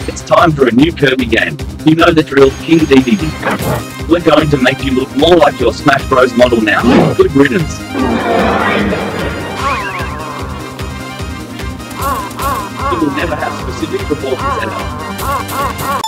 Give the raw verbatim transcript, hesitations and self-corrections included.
It's time for a new Kirby game. You know the drill, King Dedede. We're going to make you look more like your Smash Bros model now. Good riddance. You will never have specific proportions ever.